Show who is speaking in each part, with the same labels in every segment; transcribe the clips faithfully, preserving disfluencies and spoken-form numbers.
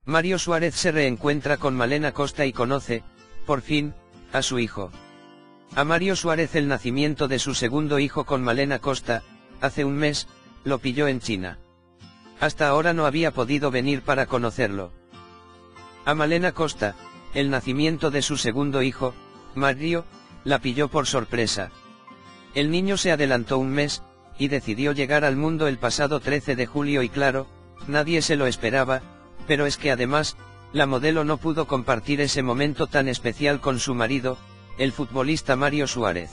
Speaker 1: Mario Suárez se reencuentra con Malena Costa y conoce, por fin, a su hijo. A Mario Suárez el nacimiento de su segundo hijo con Malena Costa, hace un mes, lo pilló en China. Hasta ahora no había podido venir para conocerlo. A Malena Costa, el nacimiento de su segundo hijo, Mario, la pilló por sorpresa. El niño se adelantó un mes, y decidió llegar al mundo el pasado trece de julio y claro, nadie se lo esperaba, pero es que además, la modelo no pudo compartir ese momento tan especial con su marido, el futbolista Mario Suárez.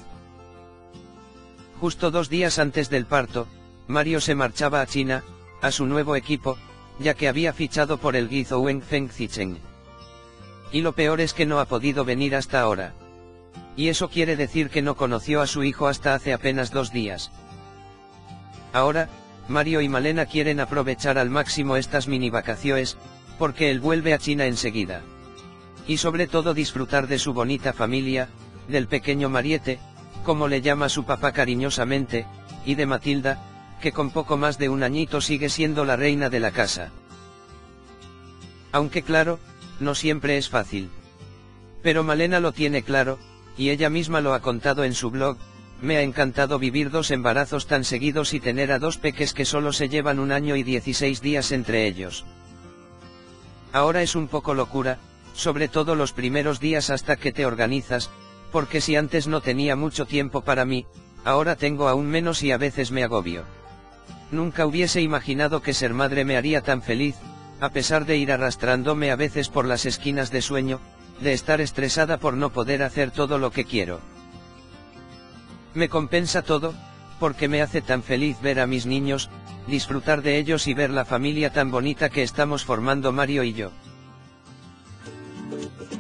Speaker 1: Justo dos días antes del parto, Mario se marchaba a China, a su nuevo equipo, ya que había fichado por el Guizhou Feng Zicheng. Y lo peor es que no ha podido venir hasta ahora. Y eso quiere decir que no conoció a su hijo hasta hace apenas dos días. Ahora, Mario y Malena quieren aprovechar al máximo estas mini vacaciones, porque él vuelve a China enseguida. Y sobre todo disfrutar de su bonita familia, del pequeño Mariette, como le llama su papá cariñosamente, y de Matilda, que con poco más de un añito sigue siendo la reina de la casa. Aunque claro, no siempre es fácil. Pero Malena lo tiene claro, y ella misma lo ha contado en su blog: me ha encantado vivir dos embarazos tan seguidos y tener a dos peques que solo se llevan un año y dieciséis días entre ellos. Ahora es un poco locura, sobre todo los primeros días hasta que te organizas, porque si antes no tenía mucho tiempo para mí, ahora tengo aún menos y a veces me agobio. Nunca hubiese imaginado que ser madre me haría tan feliz, a pesar de ir arrastrándome a veces por las esquinas de sueño, de estar estresada por no poder hacer todo lo que quiero. Me compensa todo, porque me hace tan feliz ver a mis niños, disfrutar de ellos y ver la familia tan bonita que estamos formando Mario y yo.